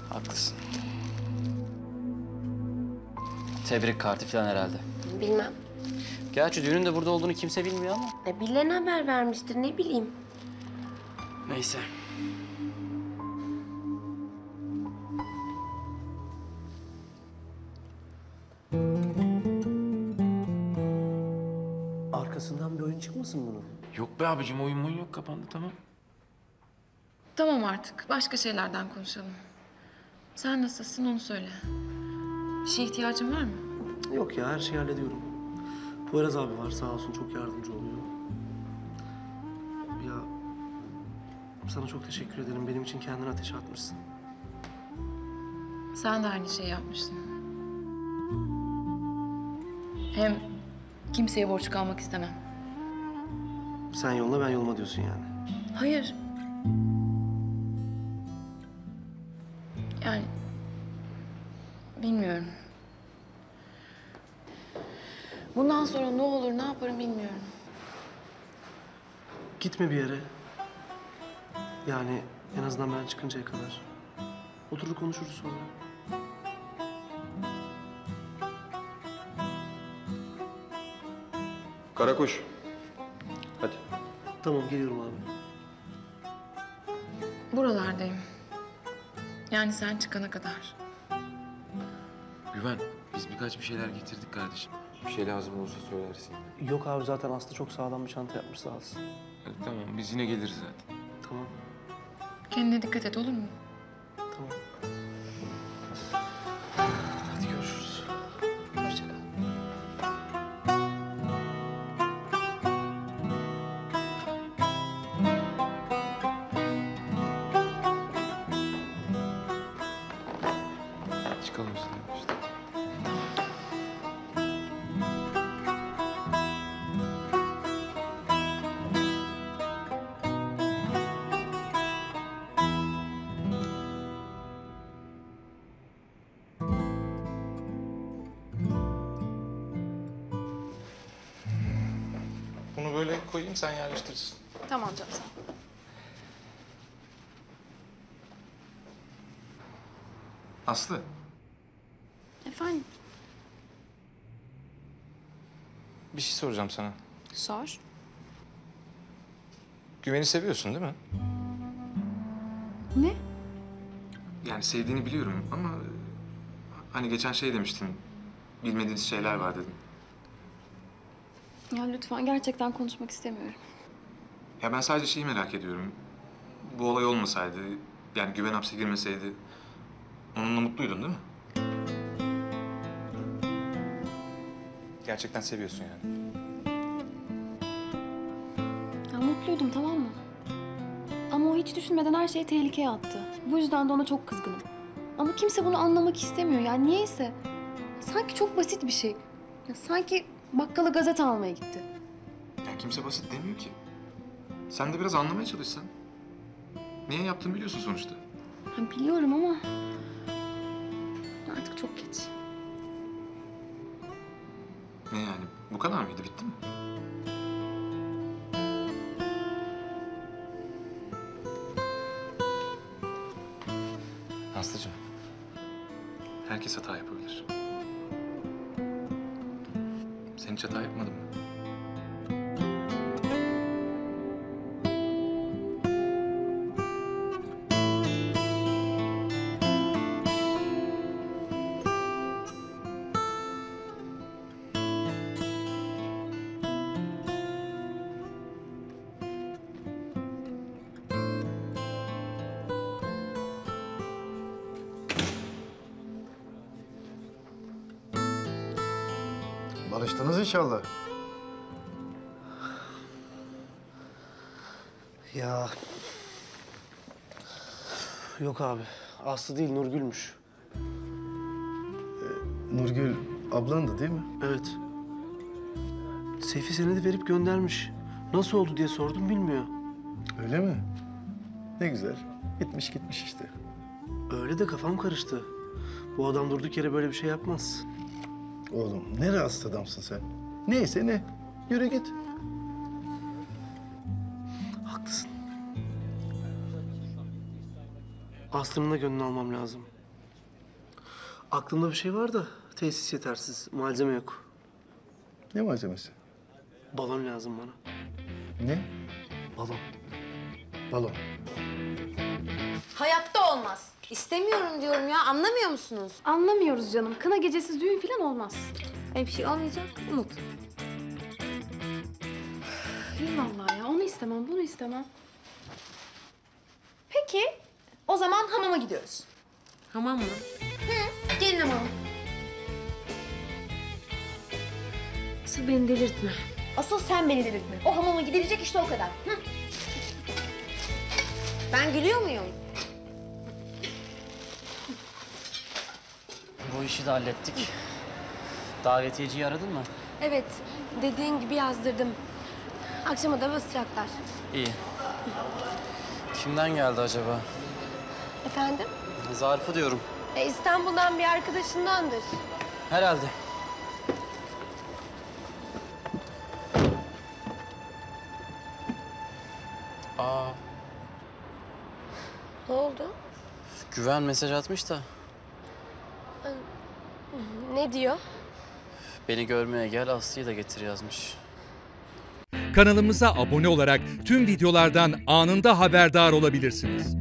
Haklısın. Tebrik kartı falan herhalde. Bilmem. Gerçi düğünün de burada olduğunu kimse bilmiyor ama. Birilerine haber vermiştir, ne bileyim. Neyse. Arkasından bir oyun çıkmasın bunun? Yok be abicim, oyun yok, kapandı, tamam. Tamam artık. Başka şeylerden konuşalım. Sen nasılsın onu söyle. Bir şeye ihtiyacın var mı? Yok ya, her şeyi hallediyorum. Poyraz abi var, sağ olsun, çok yardımcı oluyor. Ya sana çok teşekkür ederim. Benim için kendini ateşe atmışsın. Sen de aynı şeyi yapmışsın. Hem kimseye borç kalmak istemem. Sen yoluna, ben yoluma diyorsun yani. Hayır. Yani bilmiyorum. Bundan sonra ne olur, ne yaparım bilmiyorum. Gitme bir yere. Yani en azından ben çıkıncaya kadar. Oturur konuşuruz sonra. Karakuş. Hadi. Tamam, geliyorum abi. Buralardayım. Yani sen çıkana kadar. Güven, biz birkaç bir şeyler getirdik kardeşim. Bir şey lazım olursa söylersin. Yok abi, zaten Aslı çok sağlam bir çanta yapmış, sağ olsun. Hadi tamam, biz yine geliriz zaten. Tamam, Kendine dikkat et, olur mu? tamam. Hadi görüşürüz. Hoşça kal. Çıkalım işte. Bunu böyle koyayım, sen yerleştirirsin. Tamam canım, sağ ol. Aslı, Efendim? bir şey soracağım sana. Sor. Güven'i seviyorsun değil mi? Ne? Yani sevdiğini biliyorum ama... Hani geçen şey demiştin, bilmediğiniz şeyler var dedin. Ya lütfen gerçekten konuşmak istemiyorum. Ya ben sadece şeyi merak ediyorum. Bu olay olmasaydı, yani Güven hapse girmeseydi... Onunla mutluydun değil mi? Gerçekten seviyorsun yani. Ya mutluydum, tamam mı? Ama o hiç düşünmeden her şeyi tehlikeye attı. Bu yüzden de ona çok kızgınım. Ama kimse bunu anlamak istemiyor. Yani niyeyse. Sanki çok basit bir şey. Ya sanki bakkala gazete almaya gitti. Ya kimse basit demiyor ki. Sen de biraz anlamaya çalışsan. Niye yaptığını biliyorsun sonuçta. Ha, biliyorum ama artık çok geç. Ne yani? Bu kadar mıydı? Bitti mi? Aslıcığım. Herkes hata yapabilir. Sen hiç hata yapmadın mı? Barıştınız inşallah. Ya... Yok abi, Aslı değil, Nurgül'müş. Nurgül ablandı değil mi? Evet. Seyfi senedi verip göndermiş. Nasıl oldu diye sordum, bilmiyor. Öyle mi? Ne güzel. Bitmiş gitmiş işte. Öyle de kafam karıştı. Bu adam durduk yere böyle bir şey yapmaz. Oğlum ne rahatsız adamsın sen. Neyse ne. Yürü git. Haklısın. Aslı'nın da gönlünü almam lazım. Aklımda bir şey var da tesis yetersiz. Malzeme yok. Ne malzemesi? Balon lazım bana. Ne? Balon. Balon. Hayatta olmaz. İstemiyorum diyorum ya. Anlamıyor musunuz? Anlamıyoruz canım. Kına gecesiz düğün falan olmaz. Öyle bir şey olmayacak. Umut. İyi vallahi ya. Onu istemem, bunu istemem. Peki. O zaman hamama gidiyoruz. Hamam mı? Gelin hamama. Asıl beni delirtme. Asıl sen beni delirtme. O hamama gidilecek işte o kadar. Hı. Ben gülüyor muyum? Bu işi de hallettik. Davetiyeciyi aradın mı? Evet, dediğin gibi yazdırdım. Akşama da basacaklar. İyi. Kimden geldi acaba? Efendim? Zarfı diyorum. İstanbul'dan bir arkadaşındandır. Herhalde. Aa, Ne oldu? Güven mesaj atmış da. Ne diyor? Beni görmeye gel, Aslı'yı da getir yazmış. Kanalımıza abone olarak tüm videolardan anında haberdar olabilirsiniz.